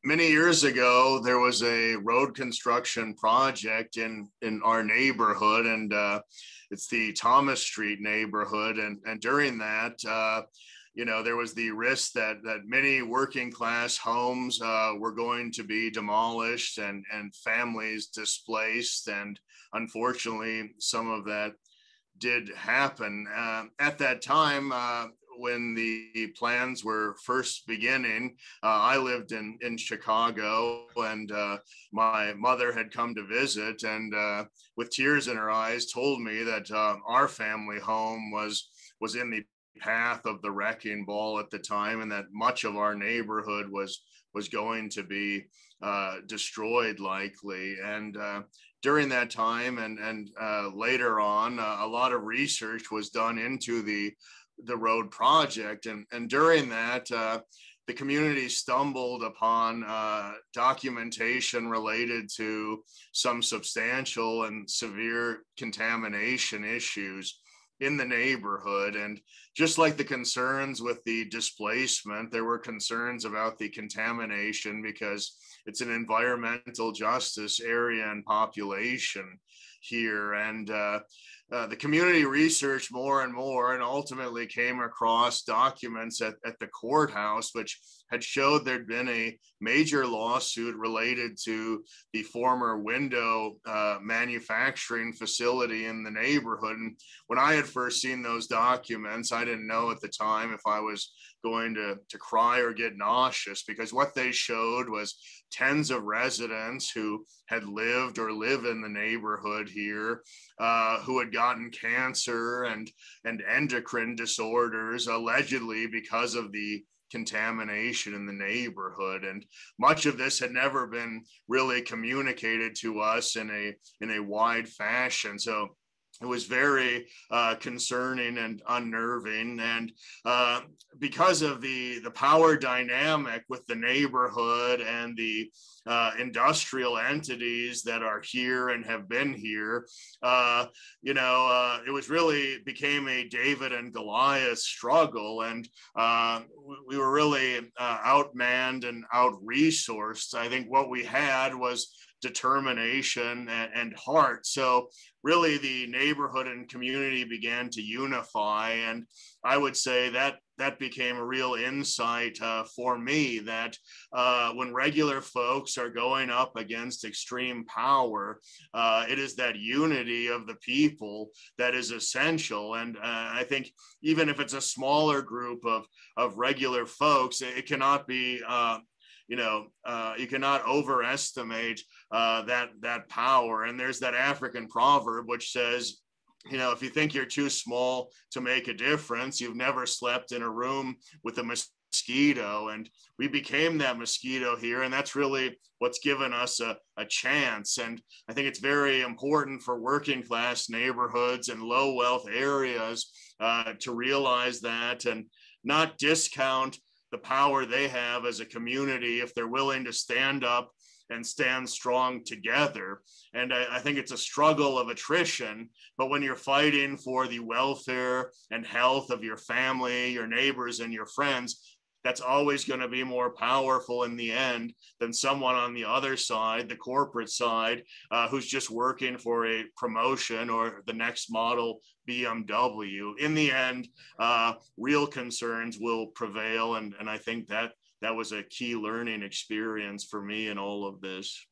Many years ago, there was a road construction project in our neighborhood, and it's the Thomas Street neighborhood. And during that, there was the risk that many working class homes were going to be demolished and families displaced. And unfortunately, some of that did happen. At that time, when the plans were first beginning, I lived in Chicago, and my mother had come to visit, and with tears in her eyes told me that our family home was in the path of the wrecking ball at the time, and that much of our neighborhood was going to be destroyed likely. And during that time and later on, a lot of research was done into the road project. And during that, the community stumbled upon documentation related to some substantial and severe contamination issues in the neighborhood. And just like the concerns with the displacement, there were concerns about the contamination because it's an environmental justice area and population here. And the community researched more and more and ultimately came across documents at the courthouse, which had showed there'd been a major lawsuit related to the former window manufacturing facility in the neighborhood. And when I had first seen those documents, I didn't know at the time if I was going to cry or get nauseous, because what they showed was tens of residents who had lived or live in the neighborhood here, who had gotten cancer and endocrine disorders, allegedly because of the contamination in the neighborhood. And much of this had never been really communicated to us in a wide fashion. So it was very concerning and unnerving. And because of the power dynamic with the neighborhood and the industrial entities that are here and have been here, it was really became a David and Goliath struggle. And we were really outmanned and out-resourced. I think what we had was determination and heart. So really the neighborhood and community began to unify. And I would say that became a real insight for me that when regular folks are going up against extreme power, it is that unity of the people that is essential. And I think even if it's a smaller group of regular folks, it cannot be you cannot overestimate that power. And there's that African proverb which says, if you think you're too small to make a difference, you've never slept in a room with a mosquito. And we became that mosquito here. And that's really what's given us a chance. And I think it's very important for working class neighborhoods and low wealth areas to realize that and not discount the power they have as a community if they're willing to stand up and stand strong together. And I think it's a struggle of attrition, but when you're fighting for the welfare and health of your family, your neighbors, and your friends, that's always going to be more powerful in the end than someone on the other side, the corporate side, who's just working for a promotion or the next model BMW. In the end, real concerns will prevail. And I think that was a key learning experience for me in all of this.